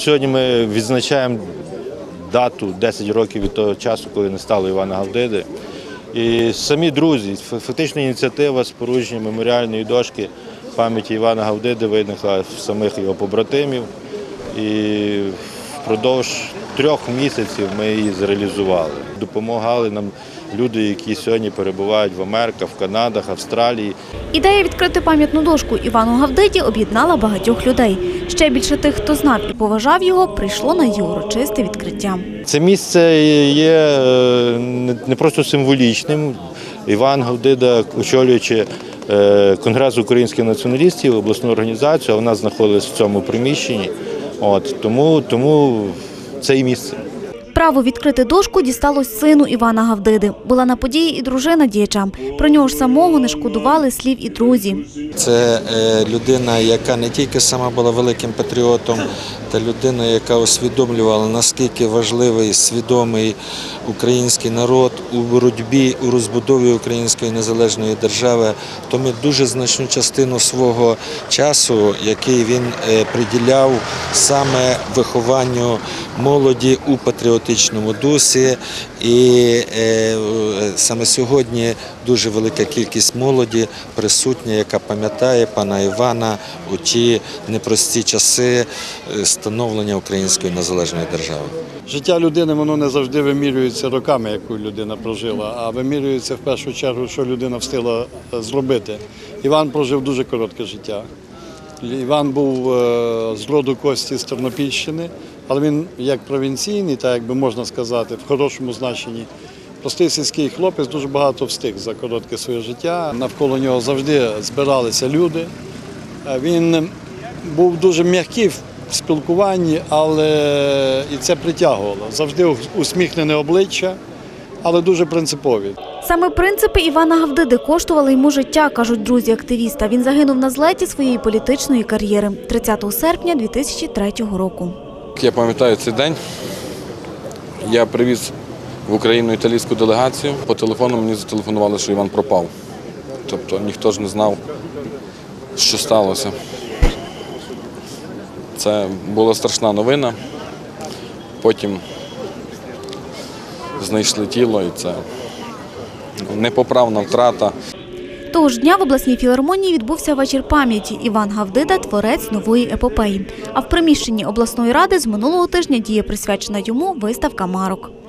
Сьогодні ми відзначаємо дату 10 років від того часу, коли не стало Івана Гавдиди. І самі друзі, фактично ініціатива спорудження меморіальної дошки пам'яті Івана Гавдиди виникла в самих його побратимів. І впродовж 3 місяців ми її зреалізували. Допомагали нам люди, які сьогодні перебувають в Америках, в Канадах, Австралії. Ідея відкрити пам'ятну дошку Івану Гавдиді об'єднала багатьох людей. Ще більше тих, хто знав і поважав його, прийшло на її урочисте відкриття. Це місце є не просто символічним. Іван Гавдида, очолюючи Конгрес українських націоналістів, обласну організацію, вона знаходилась в цьому приміщенні. Тому це і місце. Право відкрити дошку дісталось сину Івана Гавдиди. Була на події і дружина діяча. Про нього ж самого не шкодували слів і друзі. Це людина, яка не тільки сама була великим патріотом, та людина, яка усвідомлювала, наскільки важливий, свідомий український народ у боротьбі, у розбудові української незалежної держави. То ми дуже значну частину свого часу, який він приділяв саме вихованню молоді у патріотичному дусі. І саме сьогодні дуже велика кількість молоді присутня, яка пам'ятає пана Івана у ті непрості часи становлення української незалежної держави. Життя людини, воно не завжди вимірюється роками, яку людина прожила, а вимірюється в першу чергу, що людина встигла зробити. Іван прожив дуже коротке життя. Іван був з роду Кості з Тернопільщини, але він як провінційний, так як би можна сказати, в хорошому значенні. Простий сільський хлопець дуже багато встиг за коротке своє життя. Навколо нього завжди збиралися люди. Він був дуже м'який в спілкуванні, але і це притягувало. Завжди усміхнене обличчя, але дуже принципові. Саме принципи Івана Гавдиди коштували йому життя, кажуть друзі активіста. Він загинув на злеті своєї політичної кар'єри 30 серпня 2003 року. Я пам'ятаю цей день. Я привіз в Україну італійську делегацію. По телефону мені зателефонували, що Іван пропав. Тобто ніхто ж не знав, що сталося. Це була страшна новина. Потім знайшли тіло, і це непоправна втрата. Того ж дня в обласній філармонії відбувся вечір пам'яті. Іван Гавдида – творець нової епопеї. А в приміщенні обласної ради з минулого тижня діє присвячена йому виставка марок.